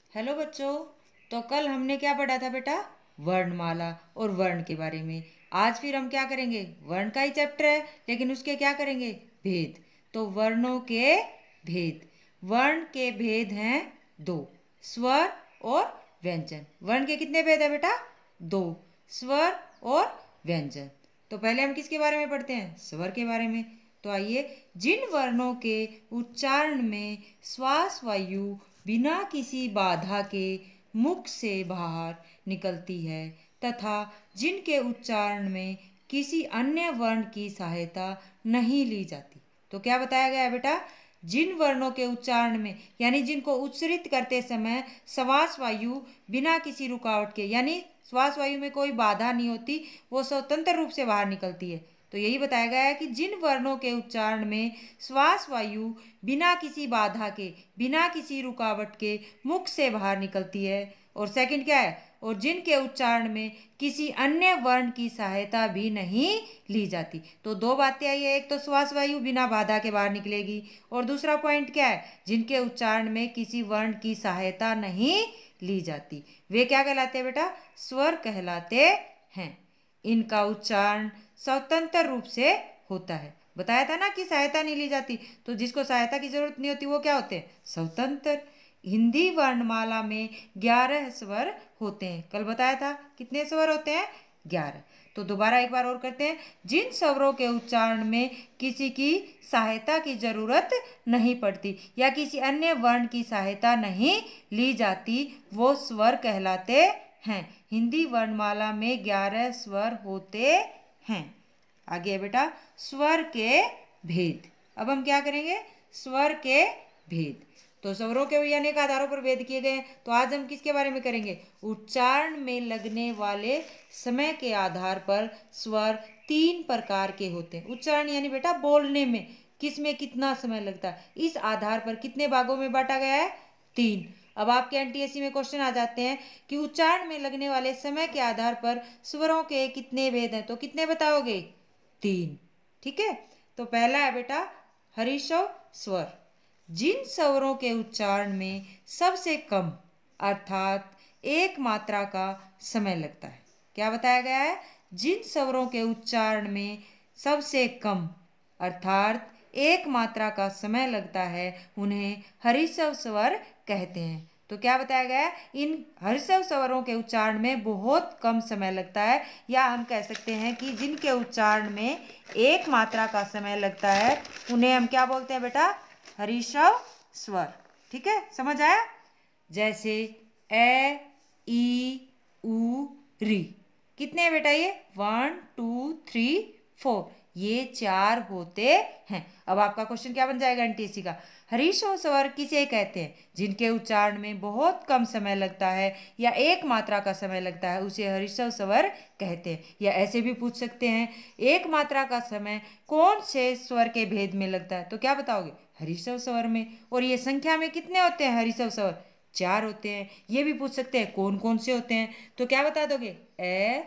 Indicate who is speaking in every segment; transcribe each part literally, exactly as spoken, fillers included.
Speaker 1: Hello बच्चों। तो कल हमने क्या पढ़ा था बेटा? वर्णमाला और वर्ण के बारे में। आज फिर हम क्या करेंगे? वर्ण का ही चैप्टर है लेकिन उसके क्या करेंगे? भेद। तो वर्णों के भेद। वर्ण के भेद हैं दो, स्वर और व्यंजन। वर्ण के कितने भेद है बेटा? दो, स्वर और व्यंजन। तो पहले हम किसके बारे में पढ़ते हैं? स्वर के बारे में। तो आइए, जिन वर्णों के उच्चारण में श्वास वायु बिना किसी बाधा के मुख से बाहर निकलती है तथा जिनके उच्चारण में किसी अन्य वर्ण की सहायता नहीं ली जाती। तो क्या बताया गया है बेटा? जिन वर्णों के उच्चारण में, यानी जिनको उच्चरित करते समय श्वास वायु बिना किसी रुकावट के, यानी श्वास वायु में कोई बाधा नहीं होती, वो स्वतंत्र रूप से बाहर निकलती है। तो यही बताया गया है कि जिन वर्णों के उच्चारण में श्वास वायु बिना किसी बाधा के, बिना किसी रुकावट के मुख से बाहर निकलती है। और सेकंड क्या है? और जिनके उच्चारण में किसी अन्य वर्ण की सहायता भी नहीं ली जाती। तो दो बातें आई है, एक तो श्वास वायु बिना बाधा के बाहर निकलेगी, और दूसरा पॉइंट क्या है? जिनके उच्चारण में किसी वर्ण की सहायता नहीं ली जाती, वे क्या कहलाते हैं बेटा? स्वर कहलाते हैं। इनका उच्चारण स्वतंत्र रूप से होता है। बताया था ना कि सहायता नहीं ली जाती, तो जिसको सहायता की जरूरत नहीं होती वो क्या होते हैं? स्वतंत्र। हिंदी वर्णमाला में ग्यारह स्वर होते हैं। कल बताया था कितने स्वर होते हैं? ग्यारह। तो दोबारा एक बार और करते हैं। जिन स्वरों के उच्चारण में किसी की सहायता की जरूरत नहीं पड़ती या किसी अन्य वर्ण की सहायता नहीं ली जाती, वो स्वर कहलाते हैं। हिंदी वर्णमाला में ग्यारह स्वर होते हैं। आगे बेटा, स्वर के भेद। अब हम क्या करेंगे? स्वर के भेद। तो स्वरों के भी अनेक आधारों पर भेद किए गए हैं। तो आज हम किसके बारे में करेंगे? उच्चारण में लगने वाले समय के आधार पर स्वर तीन प्रकार के होते हैं। उच्चारण यानी बेटा बोलने में किस में कितना समय लगता है, इस आधार पर कितने भागों में बांटा गया है? तीन। अब आपके एनटीएससी में क्वेश्चन आ जाते हैं कि उच्चारण में लगने वाले समय के आधार पर स्वरों के कितने भेद हैं, तो कितने बताओगे? तीन। ठीक है। तो पहला है बेटा हर्षव स्वर। जिन स्वरों के उच्चारण में सबसे कम अर्थात एक मात्रा का समय लगता है। क्या बताया गया है? जिन स्वरों के उच्चारण में सबसे कम अर्थात एक मात्रा का समय लगता है उन्हें हर्षव स्वर कहते हैं। तो क्या बताया गया है? इन हर्षव स्वरों के उच्चारण में बहुत कम समय लगता है, या हम कह सकते हैं कि जिनके उच्चारण में एक मात्रा का समय लगता है उन्हें हम क्या बोलते हैं बेटा? हर्षव स्वर। ठीक है, समझ आया? जैसे ए, ई, उ, री। कितने हैं बेटा ये? वन टू थ्री फोर, ये चार होते हैं। अब आपका क्वेश्चन क्या बन जाएगा एनटीएससी का? हर्षव स्वर किसे कहते हैं? जिनके उच्चारण में बहुत कम समय लगता है या एक मात्रा का समय लगता है उसे हर्षव स्वर कहते हैं। या ऐसे भी पूछ सकते हैं, एक मात्रा का समय कौन से स्वर के भेद में लगता है? तो क्या बताओगे? हर्षव स्वर में। और ये संख्या में कितने होते हैं हर्षव स्वर? चार होते हैं। ये भी पूछ सकते हैं कौन कौन से होते हैं, तो क्या बता दोगे? ए,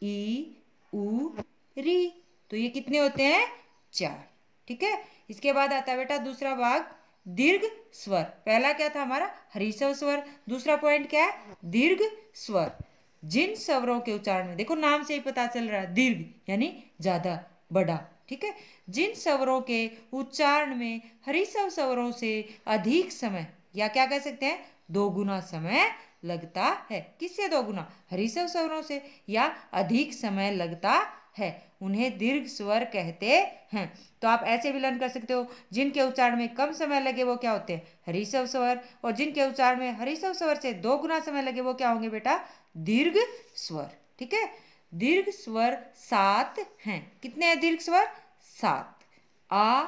Speaker 1: ई, उ, री। तो ये कितने होते हैं? चार। ठीक है। इसके बाद आता है बेटा दूसरा भाग, दीर्घ स्वर। पहला क्या था हमारा? हर्षव स्वर। दूसरा पॉइंट क्या है? दीर्घ स्वर। जिन स्वरों के उच्चारण में, देखो नाम से ही पता चल रहा है, दीर्घ यानी ज्यादा, बड़ा। ठीक है। जिन स्वरों के उच्चारण में हर्षव स्वरों से अधिक समय, या क्या कह सकते हैं, दो गुना समय लगता है। किससे दो गुना? हर्षव स्वरों से, या अधिक समय लगता है, उन्हें दीर्घ स्वर कहते हैं। तो आप ऐसे भी लर्न कर सकते हो, जिनके उच्चारण में कम समय लगे वो क्या होते हैं? हर्षव स्वर। और जिनके उच्चारण में हर्षव स्वर से दो गुना समय लगे वो क्या होंगे बेटा? दीर्घ स्वर। ठीक है। दीर्घ स्वर सात हैं। कितने हैं दीर्घ स्वर? सात। आ,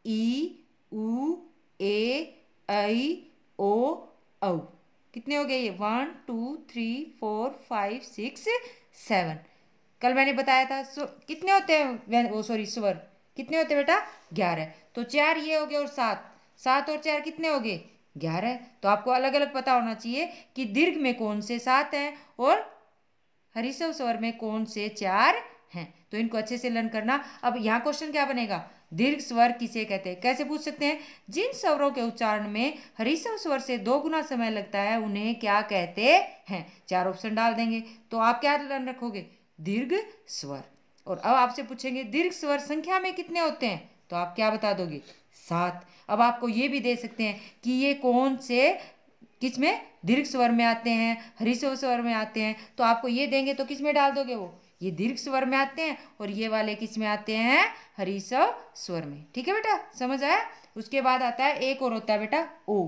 Speaker 1: ई, उ, ए, ऐ, ओ, औ। कितने हो गए ये? One two three four five six seven. कल मैंने बताया था सो कितने होते हैं वो सॉरी स्वर कितने होते हैं बेटा? ग्यारह। तो चार ये हो गए और सात, सात और चार कितने हो गए? ग्यारह। तो आपको अलग अलग पता होना चाहिए कि दीर्घ में कौन से सात हैं और हर्षव स्वर में कौन से चार हैं। तो इनको अच्छे से लर्न करना। अब यहाँ क्वेश्चन क्या बनेगा? दीर्घ स्वर किसे कहते हैं? कैसे पूछ सकते हैं? जिन स्वरों के उच्चारण में हरीसव स्वर से दो गुना समय लगता है उन्हें क्या कहते हैं? चार ऑप्शन डाल देंगे तो आप क्या रखोगे? दीर्घ स्वर। और अब आपसे पूछेंगे दीर्घ स्वर संख्या में कितने होते हैं, तो आप क्या बता दोगे? सात। अब आपको ये भी दे सकते हैं कि ये कौन से किस में दीर्घ स्वर में आते हैं, हरीसव स्वर में आते हैं, तो आपको ये देंगे तो किस में डाल दोगे? वो ये दीर्घ स्वर में आते हैं और ये वाले किस में आते हैं? हरीसव स्वर में। ठीक है बेटा, समझ आया? उसके बाद आता है एक और होता है बेटा ओ।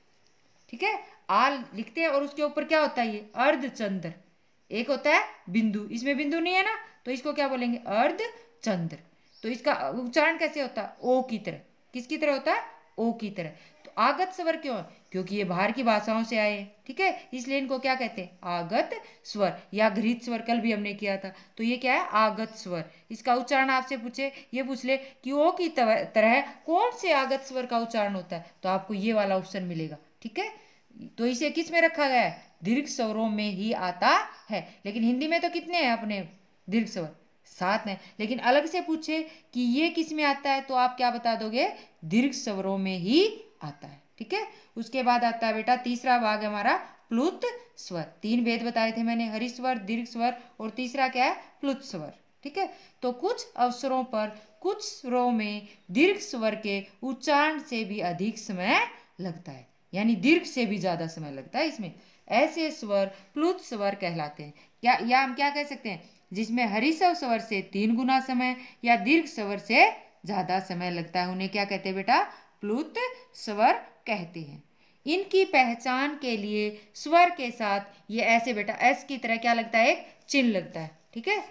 Speaker 1: ठीक है, आ लिखते हैं और उसके ऊपर क्या होता है? ये अर्धचंद्र। एक होता है बिंदु, इसमें बिंदु नहीं है ना, तो इसको क्या बोलेंगे? अर्धचंद्र। तो इसका उच्चारण कैसे होता है? ओ की तरह। किसकी तरह होता है? ओ की तरह। तो आगत स्वर क्यों है? क्योंकि ये बाहर की भाषाओं से आए, ठीक है, इसलिए इनको क्या कहते हैं? आगत स्वर या घृत स्वर। कल भी हमने किया था, तो ये क्या है? आगत स्वर। इसका उच्चारण आपसे पूछे, ये पूछ ले कि ओ की तरह कौन से आगत स्वर का उच्चारण होता है, तो आपको ये वाला ऑप्शन मिलेगा। ठीक है, तो इसे किस में रखा गया है? दीर्घ स्वरों में ही आता है। लेकिन हिंदी में तो कितने हैं अपने दीर्घ स्वर? सात हैं। लेकिन अलग से पूछे कि ये किस में आता है, तो आप क्या बता दोगे? दीर्घ स्वरों में ही आता है। ठीक है, उसके बाद आता है बेटा तीसरा भाग हमारा प्लुत स्वर। तीन भेद बताए थे मैंने, हरिस्वर, दीर्घ स्वर और तीसरा क्या है? प्लुत स्वर। ठीक है, तो कुछ अवसरों पर कुछ स्वरों में दीर्घ स्वर के उच्चारण से भी अधिक समय लगता है, यानी दीर्घ से भी ज्यादा समय लगता है इसमें। ऐसे स्वर प्लुत स्वर कहलाते हैं। क्या या हम क्या कह सकते हैं? जिसमें हरिसव स्वर से तीन गुना समय या दीर्घ स्वर से ज्यादा समय लगता है, उन्हें क्या कहते हैं बेटा? प्लुत स्वर कहते हैं। इनकी पहचान के लिए स्वर के साथ ये ऐसे बेटा एस की तरह क्या लगता है? एक चिन्ह लगता है। ठीक है,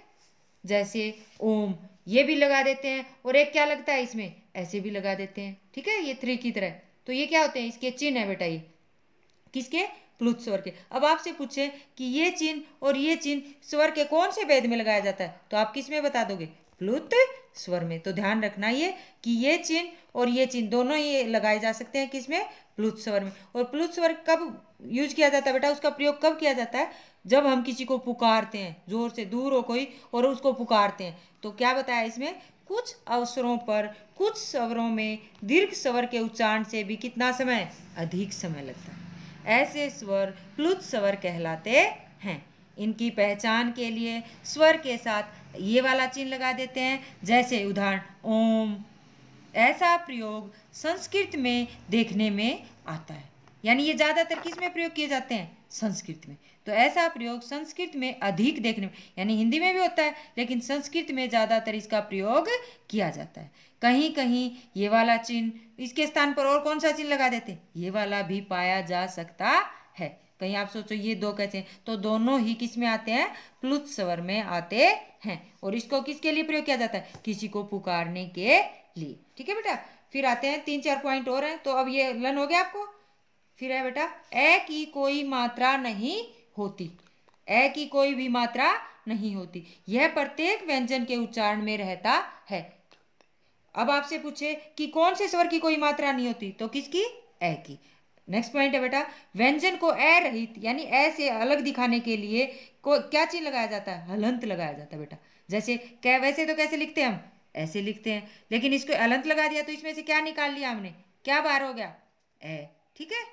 Speaker 1: जैसे ओम, ये भी लगा देते हैं, और एक क्या लगता है इसमें? ऐसे भी लगा देते हैं। ठीक है, ये थ्री की तरह। तो ये क्या होते हैं? इसके चिन्ह है बेटा, ये किसके? प्लुत स्वर के। अब आपसे पूछे कि ये चिन्ह और ये चिन्ह स्वर के कौन से भेद में लगाया जाता है, तो आप किस में बता दोगे? प्लुत स्वर में। तो ध्यान रखना ये कि ये चिन्ह और ये चिन्ह दोनों ही लगाए जा सकते हैं किसमें? प्लुत स्वर में। और प्लुत स्वर कब यूज किया जाता है बेटा? उसका प्रयोग कब किया जाता है? जब हम किसी को पुकारते हैं, जोर से, दूर हो कोई और उसको पुकारते हैं, तो क्या बताया इसमें? कुछ अवसरों पर कुछ स्वरों में दीर्घ स्वर के उच्चारण से भी कितना समय? अधिक समय लगता है। ऐसे स्वर प्लुत स्वर कहलाते हैं। इनकी पहचान के लिए स्वर के साथ ये वाला चिन्ह लगा देते हैं, जैसे उदाहरण ओम। ऐसा प्रयोग संस्कृत में देखने में आता है, यानी ये ज्यादातर किस में प्रयोग किए जाते हैं? संस्कृत में। तो ऐसा प्रयोग संस्कृत में अधिक देखने में, यानी हिंदी में भी होता है लेकिन संस्कृत में ज्यादातर इसका प्रयोग किया जाता है। कहीं कहीं ये वाला चिन्ह इसके स्थान पर और कौन सा चिन्ह लगा देते हैं? ये वाला भी पाया जा सकता है। कहीं आप सोचो ये दो कैसे हैं, तो दोनों ही किस में आते हैं? प्लुत स्वर में आते हैं। और इसको किसके लिए प्रयोग किया जाता है? किसी को पुकारने के लिए। ठीक है बेटा, फिर आते हैं तीन चार पॉइंट और हैं, तो अब ये लर्न हो गया आपको। फिर है बेटा ए की कोई मात्रा नहीं होती। ए की कोई भी मात्रा नहीं होती, यह प्रत्येक व्यंजन के उच्चारण में रहता है। अब आपसे पूछे कि कौन से स्वर की कोई मात्रा नहीं होती, तो किसकी? ए की। नेक्स्ट पॉइंट है बेटा व्यंजन को ए रहित यानी ए से अलग दिखाने के लिए को क्या चीज लगाया जाता है? हलंत लगाया जाता है बेटा। जैसे क्या, वैसे तो कैसे लिखते हैं हम? ऐसे लिखते हैं, लेकिन इसको हलंत लगा दिया तो इसमें से क्या निकाल लिया हमने? क्या बाहर हो गया? ए। ठीक है,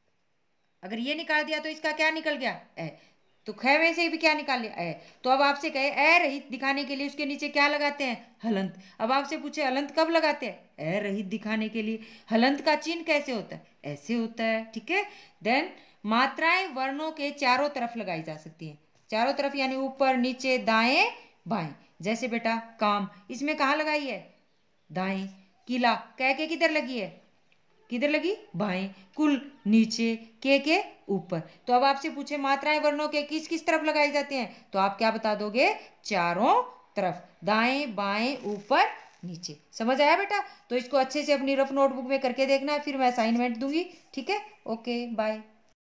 Speaker 1: अगर ये निकाल दिया तो इसका क्या निकल गया? ए। तो ख में से भी क्या निकाल लिया? ए। तो अब आपसे कहे ए रहित दिखाने के लिए उसके नीचे क्या लगाते हैं? हलंत। अब आपसे पूछे हलंत कब लगाते हैं? ए रहित दिखाने के लिए। हलंत का चिन्ह कैसे होता है? ऐसे होता है। ठीक है, देन मात्राएं वर्णों के चारों तरफ लगाई जा सकती हैं। चारों तरफ यानी ऊपर, नीचे, दाएं, बाएं। जैसे बेटा काम, इसमें कहाँ लगाई है? दाएं। किला, कह के किधर लगी है? किधर लगी? बाएं। कुल नीचे, के के ऊपर। तो अब आपसे पूछे मात्राएं वर्णों के किस किस तरफ लगाई जाती हैं, तो आप क्या बता दोगे? चारों तरफ, दाएं, बाएं, ऊपर, नीचे। समझ आया बेटा? तो इसको अच्छे से अपनी रफ नोटबुक में करके देखना है, फिर मैं असाइनमेंट दूंगी। ठीक है, ओके बाय।